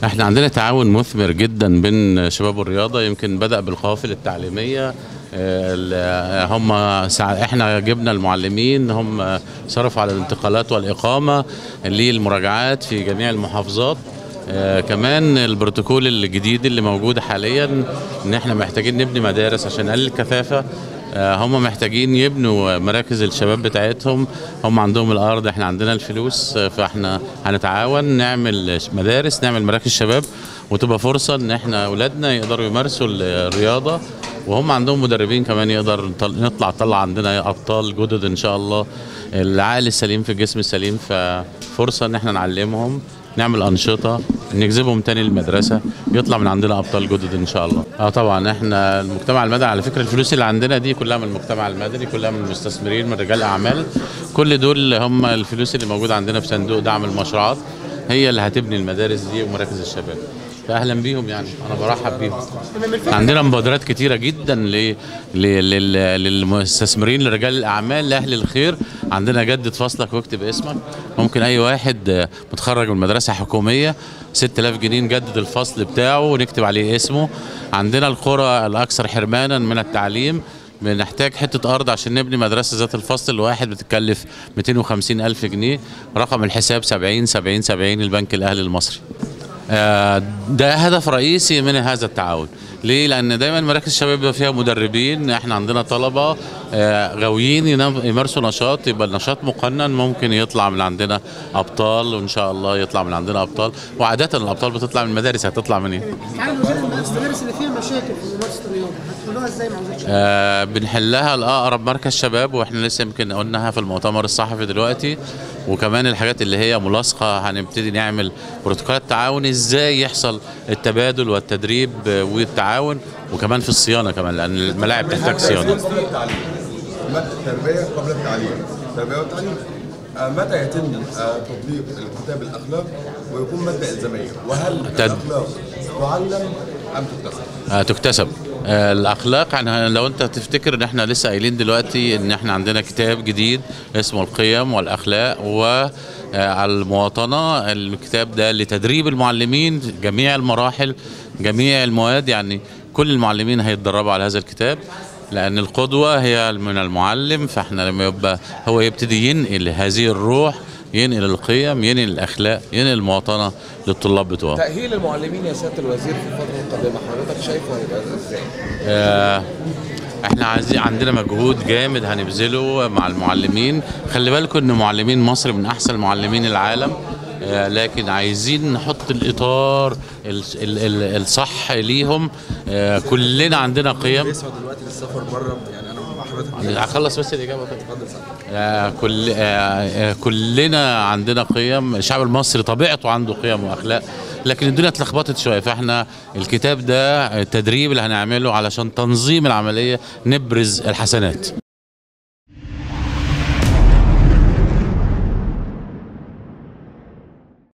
احنا عندنا تعاون مثمر جدا بين شباب الرياضة، يمكن بدأ بالقوافل التعليمية. احنا جبنا المعلمين، هم صرفوا على الانتقالات والإقامة للمراجعات في جميع المحافظات. كمان البروتوكول الجديد اللي موجود حاليا ان احنا محتاجين نبني مدارس عشان نقلل الكثافة. هم محتاجين يبنوا مراكز الشباب بتاعتهم، هم عندهم الارض، احنا عندنا الفلوس، فاحنا هنتعاون نعمل مدارس، نعمل مراكز شباب، وتبقى فرصة ان احنا اولادنا يقدروا يمارسوا الرياضة، وهم عندهم مدربين كمان يقدر نطلع عندنا ابطال جدد ان شاء الله. العقل السليم في الجسم السليم، ففرصة ان احنا نعلمهم، نعمل انشطه، نجذبهم تاني للمدرسه، يطلع من عندنا ابطال جدد ان شاء الله. طبعا احنا المجتمع المدني، على فكره الفلوس اللي عندنا دي كلها من المجتمع المدني، كلها من المستثمرين، من رجال اعمال، كل دول هم الفلوس اللي موجوده عندنا في صندوق دعم المشروعات، هي اللي هتبني المدارس دي ومراكز الشباب. فاهلا بيهم، يعني انا برحب بيهم. عندنا مبادرات كتيره جدا للمستثمرين، لرجال الاعمال، لاهل الخير. عندنا جدد فصلك واكتب اسمك، ممكن اي واحد متخرج من مدرسه حكوميه 6000 جنيه نجدد الفصل بتاعه ونكتب عليه اسمه. عندنا القرى الاكثر حرمانا من التعليم، بنحتاج حته ارض عشان نبني مدرسه ذات الفصل الواحد، بتتكلف 250,000 جنيه. رقم الحساب 70 70 70 البنك الاهلي المصري. ده هدف رئيسي من هذا التعاون. ليه؟ لأن دايما مراكز الشباب بيبقى فيها مدربين، احنا عندنا طلبة غاويين يمارسوا نشاط، يبقى النشاط مقنن، ممكن يطلع من عندنا أبطال، وإن شاء الله يطلع من عندنا أبطال. وعادة الأبطال بتطلع من المدارس، هتطلع من إيه؟ تعالى نقول المدارس اللي فيها مشاكل في ممارسة الرياضة هتحلوها إزاي مع وزارة الشباب؟ بنحلها لأقرب مركز شباب، وإحنا لسه يمكن قلناها في المؤتمر الصحفي دلوقتي. وكمان الحاجات اللي هي ملاصقة هنبتدي نعمل بروتوكولات تعاون، ازاي يحصل التبادل والتدريب والتعاون، وكمان في الصيانة كمان، لأن الملاعب تحتاج صيانة. التربية قبل التعليم، التربية والتعليم. متى يتم تطبيق الكتاب الأخلاق ويكون مادة إلزامية؟ وهل الأخلاق تعلم أم تكتسب؟ تكتسب. الاخلاق، يعني لو انت تفتكر ان احنا لسه قايلين دلوقتي ان احنا عندنا كتاب جديد اسمه القيم والاخلاق والمواطنه. الكتاب ده لتدريب المعلمين جميع المراحل، جميع المواد، يعني كل المعلمين هيتدربوا على هذا الكتاب، لان القدوه هي من المعلم. فاحنا لما يبقى هو يبتدي ينقل هذه الروح، ينقل القيم، ينقل الاخلاق، ينقل المواطنه للطلاب بتوعه. تأهيل المعلمين يا سيادة الوزير في الفترة القادمة حضرتك شايفه هيبقى ازاي؟ احنا عندنا مجهود جامد هنبذله مع المعلمين. خلي بالكم ان معلمين مصر من احسن معلمين العالم، لكن عايزين نحط الاطار الصح ليهم. كلنا عندنا قيم. بيسعوا دلوقتي للسفر بره، يعني انا مع حضرتك هخلص بس الاجابه. كلنا عندنا قيم. الشعب المصري طبيعته عنده قيم واخلاق، لكن الدنيا اتلخبطت شويه. فاحنا الكتاب ده التدريب اللي هنعمله علشان تنظيم العمليه، نبرز الحسنات.